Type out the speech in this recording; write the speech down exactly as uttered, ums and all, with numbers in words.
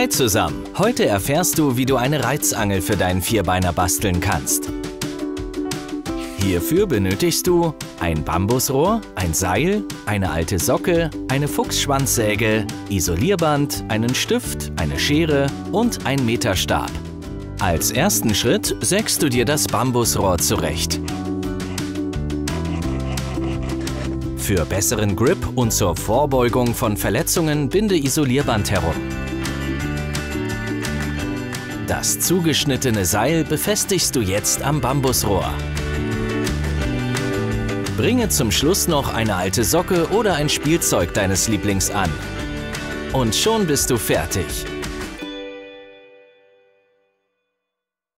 Hi zusammen! Heute erfährst du, wie du eine Reizangel für deinen Vierbeiner basteln kannst. Hierfür benötigst du ein Bambusrohr, ein Seil, eine alte Socke, eine Fuchsschwanzsäge, Isolierband, einen Stift, eine Schere und einen Meterstab. Als ersten Schritt sägst du dir das Bambusrohr zurecht. Für besseren Grip und zur Vorbeugung von Verletzungen binde Isolierband herum. Das zugeschnittene Seil befestigst du jetzt am Bambusrohr. Bringe zum Schluss noch eine alte Socke oder ein Spielzeug deines Lieblings an. Und schon bist du fertig.